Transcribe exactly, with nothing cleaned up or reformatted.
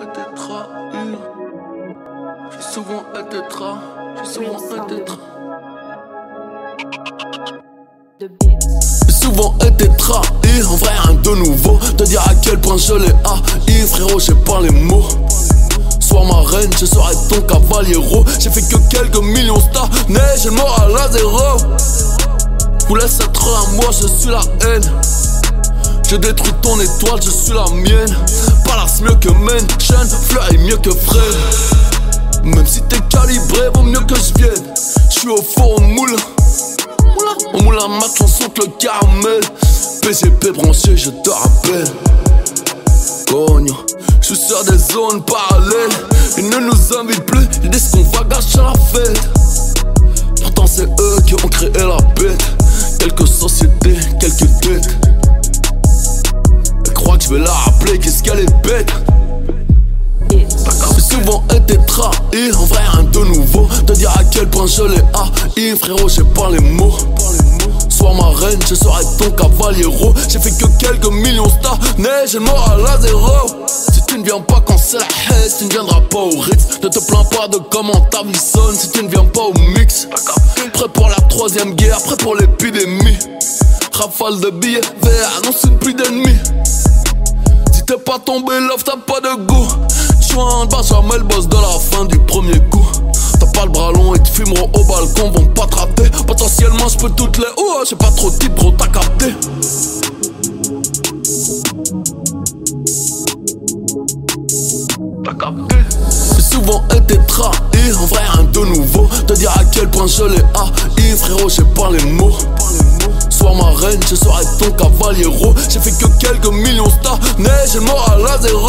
été trahi. J'ai souvent été trahi. J'ai souvent été trahi. J'ai souvent été trahi, en vrai rien de nouveau. Te dire à quel point je l'ai haï, frérot, j'ai pas les mots. Sois ma reine, je serai ton cavaliero. J'ai fait que quelques millions stars, mais j'ai le moral à zéro. Vous laisse être à moi, je suis la haine. Je détruis ton étoile, je suis la mienne. Palace mieux que Mention, Fleur est mieux que Fred. Même si t'es calibré, vaut mieux que je vienne. Je suis au four au moule. On moule à match, on saute le caramel. P G P branché, je te rappelle. Cogno, je suis sur des zones parallèles. Ils ne nous invitent plus, ils disent qu'on va gâcher la fête. Pourtant c'est eux qui ont créé la bête. Quelques sociétés, quelques dettes. Elle croit que je vais la rappeler, qu'est-ce qu'elle est bête. J'ai souvent été trahi, en vrai rien de nouveau. Te dire à quel point je l'ai haï, frérot, j'ai pas les mots. Sois ma reine, je serai ton cavaliero. J'ai fait que quelques millions stars, mais j'ai le moral à zéro. Si tu ne viens pas quand c'est la haine, tu ne viendras pas au Ritz. Ne te plains pas de comment ta vie sonne si tu ne viens pas au mix. Prêt pour la troisième guerre, prêt pour l'épidémie. Rafale de billets verts, annonce une pluie d'ennemis. Si t'es pas tombé love, t'as pas de goût. Joint, Benjamin le boss de la fin du premier coup. T'as pas le bras long et te fumeront au balcon, vont pas te rater. Potentiellement j'peux toutes les ouh, j'ai pas trop de type, gros t'as capté. T'as capté. J'ai souvent été trahi, en vrai rien de nouveau. Te dire à quel point je l'ai haï, frérot, j'ai pas les mots. Sois ma reine, je serai ton cavaliero. J'ai fait que quelques millions stars, mais j'ai le moral à zéro.